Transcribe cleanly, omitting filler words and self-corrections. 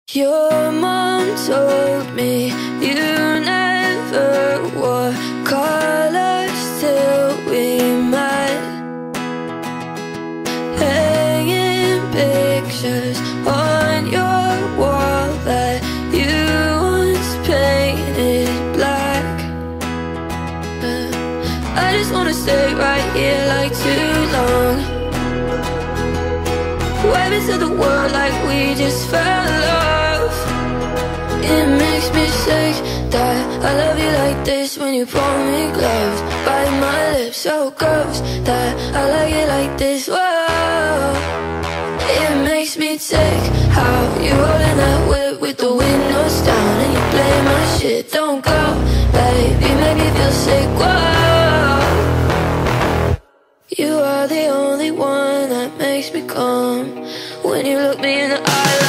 Your mom told me you never wore colors till we met. Hanging pictures on your wall that you once painted black. I just wanna stay right here like too long. Waving to the world like we just fell in love. It makes me sick that I love you like this when you pull me close. Bite my lips so gross that I like it like this, whoa. It makes me sick how you rolling that whip with the windows down and you play my shit. Don't go, baby, make me feel sick, whoa. You are the only one that makes me calm when you look me in the eye.